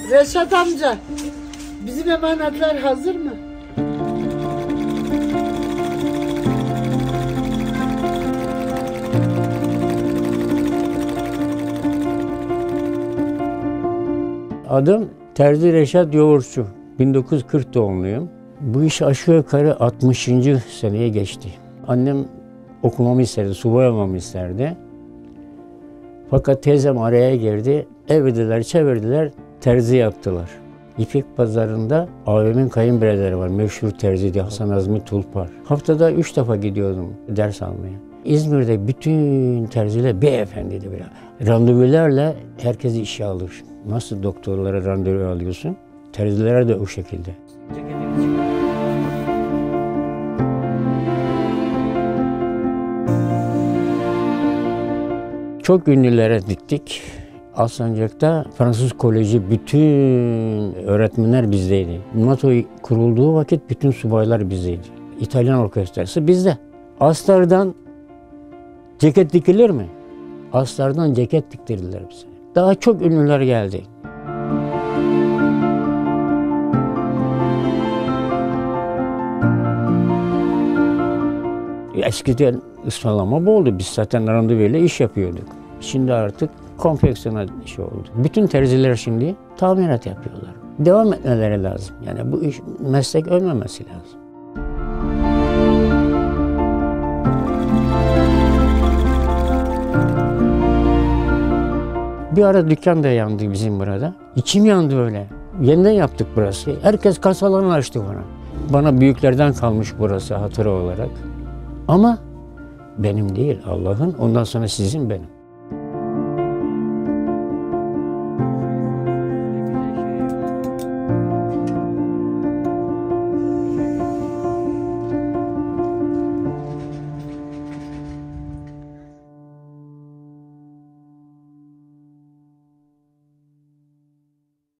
Reşat amca, bizim emanetler hazır mı? Adım Terzi Reşat Yoğurtçu. 1940 doğumluyum. Bu iş aşağı yukarı 60. seneye geçti. Annem okumamı isterdi, subay olmamı isterdi. Fakat teyzem araya girdi. Evirdiler, çevirdiler, terzi yaptılar. İpek Pazarı'nda abimin kayınbiraderi var, meşhur terzi diye Hasan Azmi Tulpar. Haftada 3 defa gidiyordum ders almaya. İzmir'de bütün terziler beyefendiydi böyle. Randevularla herkesi işe alır. Nasıl doktorlara randevu alıyorsun? Terzilere de o şekilde. Çok ünlülere diktik. Alsancak'ta Fransız Koleji bütün öğretmenler bizdeydi. NATO kurulduğu vakit bütün subaylar bizdeydi. İtalyan orkestrası bizde. Astardan ceket dikilir mi? Astardan ceket diktirdiler bize. Daha çok ünlüler geldi. Eskiden ısmarlama bu oldu. Biz zaten randevuyla iş yapıyorduk. Şimdi artık konfeksiyonel iş oldu. Bütün terziler şimdi tamirat yapıyorlar. Devam etmeleri lazım. Yani bu iş, meslek ölmemesi lazım. Bir ara dükkan da yandı bizim burada. İçim yandı öyle. Yeniden yaptık burası. Herkes kasalarını açtı bana. Bana büyüklerden kalmış burası hatıra olarak. Ama benim değil, Allah'ın, ondan sonra sizin benim.